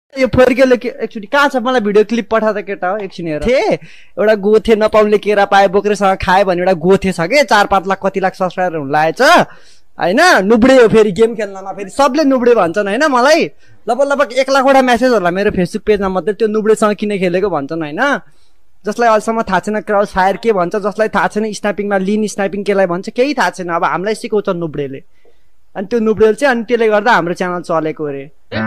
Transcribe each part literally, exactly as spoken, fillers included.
यो फर्केले एकचोटि कहाँ छ मलाई भिडियो क्लिप पठा त केटा हो एकछिन हेर थे एउटा गोथे नपाउनेले केरा पाए बोक्रेसँग खाए भने एउटा गोथे छ के चार पाँच लाख कति लाख सब्स्क्राइबर हुन लागेछ हैन नुब्डे हो फेरि गेम खेल्नमा फेरि सबले नुब्डे भन्छन् हैन मलाई लगभग लगभग एक लाखवटा मेसेज होला मेरो फेसबुक पेजमा मात्रै त्यो नुब्डेसँग किन खेलेको भन्छन् हैन जसलाई अहिलेसम्म थाहा छैन क्रस फायर के भन्छ जसलाई थाहा छैन स्नाइपिङमा लिन स्नाइपिङ केलाई भन्छ केही थाहा छैन अब हामीलाई सिकाउँछ नुब्डेले अनि त्यो नुब्डेल चाहिँ अनि त्यसले गर्दा हाम्रो च्यानल चलेको रे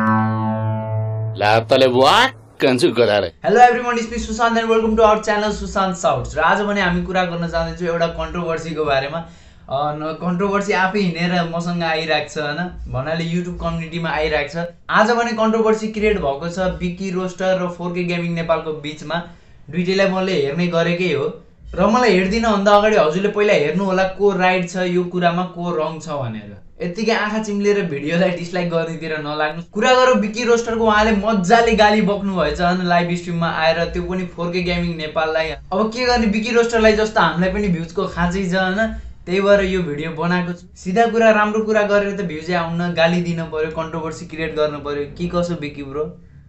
लातले वाक्कन्छु गदारे hello everyone it's me Sushant and welcome to our channel Sushant shouts र आज भने हामी कुरा गर्न जाँदैछौँ एउटा कन्ट्रोभर्सीको बारेमा कन्ट्रोभर्सी आफै हिँडेर मसँग आइरहेको छ हैन भन्नाले युट्युब कम्युनिटीमा आइरहेको छ आज भने कन्ट्रोभर्सी क्रिएट भएको छ बिकी रोस्टर र फोर के गेमिङ नेपालको बीचमा दुईटैलाई मैले हेर्ने गरेकै हो र मलाई हेर्दिन भन्दा अगाडि हजुरले पहिला हेर्नु होला को राइट छ यो कुरामा को रङ छ भनेर यतिकै आँखा चिम्लेर भिडियोलाई डिसलाइक गर्नेतिर नलाग्नु कुरा गरौँ बिकी रोस्टरको उहाँले मजाले गाली बक्नु भएछ हैन लाइभ स्ट्रिममा आएर त्यो पनि फोर के गेमिङ नेपाललाई अब के गर्ने बिकी रोस्टरलाई जस्तो हामीलाई पनि भ्युजको खाँचै छ हैन त्यही भएर यो भिडियो बनाएको छु सिधा कुरा राम्रो कुरा गरेर त भ्युजै आउन गाली दिन पर्यो कन्ट्रोभर्सी क्रिएट गर्नु पर्यो के कसो बिकी ब्रो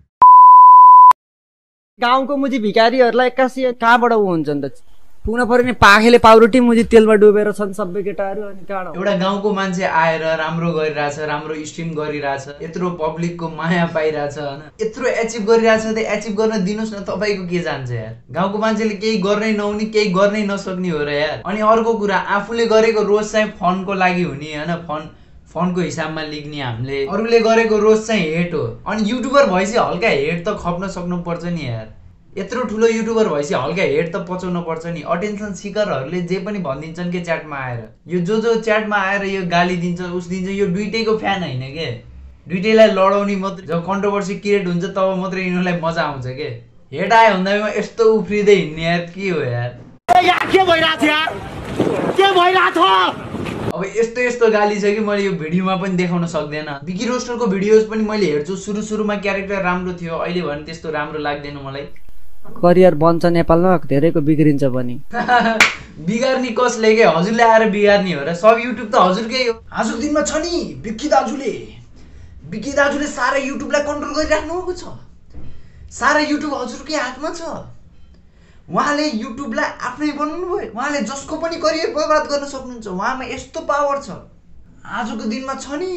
गाउँको मुजी भिखारीहरूलाई एक्कासी कहाँबाट उ हुन्छ नि त पुग्न पर्यो नि पाखेले पाउरोटी मुजी तेलमा डुबेर छन् सबै केटाहरू अनि कहाँ एउटा गाउँको मान्छे आएर राम्रो गरिरहेछ राम्रो स्ट्रिम गरिरहेछ यत्रो पब्लिकको माया पाइरहेछ हैन यत्रो एचिभ गरिरहेछ त एचिभ गर्न दिनुस् न तपाईको के जान्छ यार गाउँको मान्छेले केही गर्नै नहुने केही गर्नै नसक्ने हो र यार अनि अर्को कुरा आफूले गरेको रोज चाहिँ फनको लागि हुने हैन फन फनको हिसाबमा लिग्ने हामीले अरूले गरेको रोज चाहिँ हेट हो अनि युट्युबर भएपछि हल्का हेट त खप्न सक्नु पर्छ नि यार यत्रो ठुलो युट्युबर भएपछि हल्का हेट त पचाउनु पर्छ नि अटेन्सन सिकरहरूले जे पनि भनिदिन्छन् के च्याटमा आएर यो जो जो च्याटमा आएर यो गाली दिन्छ उस दिन्छ यो दुईटैको फ्यान हैन के दुईटैलाई लडाउने मात्रै जब कन्ट्रोभर्सी क्रिएट हुन्छ तब मात्रै यिनीहरूलाई मजा आउँछ के हेट आयो भन्दा यस्तो उफ्रिँदै हिँड्ने यार के हो यार के भइरहेछ यार के भइरहेछ अब यस्तो यस्तो गाली छ कि मैले यो भिडियोमा पनि देखाउन सक्दैन बिकी रोस्टरको भिडियोज पनि मैले हेर्छु सुरु सुरुमा क्यारेक्टर राम्रो थियो अहिले भने त्यस्तो राम्रो लाग्दैन मलाई करियर बन्छ नेपालमा धेरैको बिग्रिन्छ पनि बिगार्ने कसले के हजुरले आएर बिगार्ने हो र सब युट्युब त हजुरकै हो आजको दिनमा छ नि बिकी दाजुले बिकी दाजुले सारा युट्युबलाई कन्ट्रोल गरिराख्नु भएको छ सारा युट्युब हजुरकै हातमा छ उहाँले युट्युबलाई आफ्नै बनाउनु भयो उहाँले जसको पनि करियर बर्बाद गर्न सक्नुहुन्छ उहाँमा यस्तो पावर छ आजको दिनमा छ नि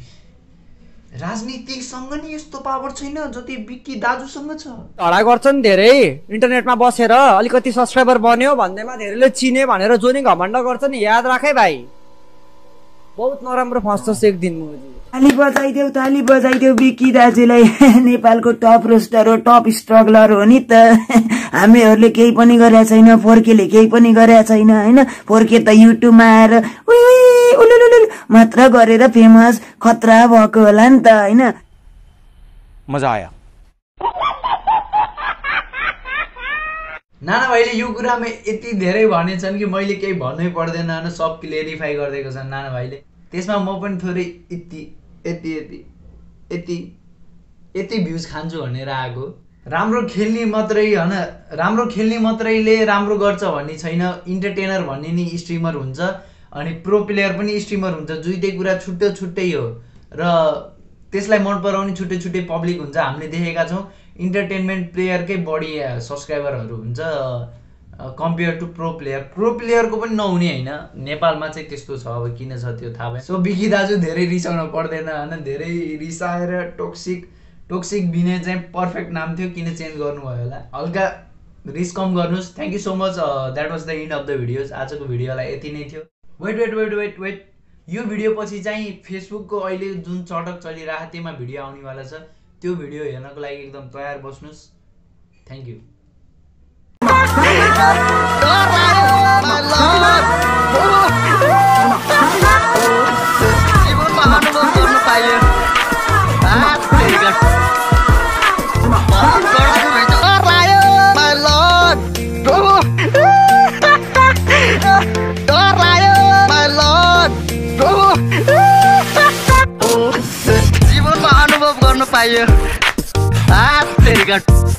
राजनीतिसँग नि यस्तो पावर छैन जति बिकी दाजुसँग छ हडा गर्छन् धेरै इन्टरनेटमा बसेर अलिकति सब्स्क्राइबर बन्यो भन्दैमा धेरैले चिने भनेर जो नि घमण्ड गर्छ नि याद राखे भाइ बहुत नराम्रो फस्छ एक दिन मुजी ताली बजाइदेऊ ताली बजाइदेऊ बिकी दाजुलाई नेपालको टप रोस्टर हो टप स्ट्रगलर हो नि त हामीहरूले केही पनि गरेका छैन फोर्केले केही पनि गरेका छैन हैन फोर्के त युट्युबमा आएर उइ उलुलुलु मात्र गरेर फेमस खतरा भएको होला नि त हैन मजा आयो नाना भाइले यो कुरामा यति धेरै भनेछन् कि मैले केही भन्नै पर्दैन हैन सब क्लियरिफाई गरिदिएको छन् नाना भाइले त्यसमा म पनि थोरै यति यति यति यति यति भ्युज खान्छु भनेर आएको राम्रो खेल्ने मात्रै हैन राम्रो खेल्ने मात्रैले राम्रो गर्छ भन्ने छैन इन्टरटेनर भन्ने नि स्ट्रिमर हुन्छ अनि प्रो प्लेयर पनि स्ट्रिमर हुन्छ दुईटै कुरा छुट्टै छुट्टै हो र त्यसलाई मन पराउने छुट्टै छुट्टै पब्लिक हुन्छ हामीले देखेका छौँ इन्टरटेनमेन्ट प्लेयरकै बढी सब्सक्राइबरहरू हुन्छ compare to pro player pro प्लेयरको पनि नहुने हैन नेपालमा चाहिँ त्यस्तो छ अब किन छ त्यो थाहा भएन सो बिकी दाजु धेरै रिसाउन पर्दैन हैन धेरै रिसाएर टोक्सिक टोक्सिक बिने चाहिँ पर्फेक्ट नाम थियो किन चेन्ज गर्नुभयो होला हल्का रिस कम गर्नुहोस् thank you so much that was the end of the videos आजको भिडियोलाई यति नै थियो wait wait wait wait wait यो भिडियो पछि चाहिँ फेसबुकको अहिले जुन चटक चलिरहेको त्यसमा भिडियो आउनेवाला छ त्यो भिडियो हेर्नको लागि एकदम तयार बस्नुहोस् थ्याङ्क यू जीवनमा अनुभव गर्नु पाइयो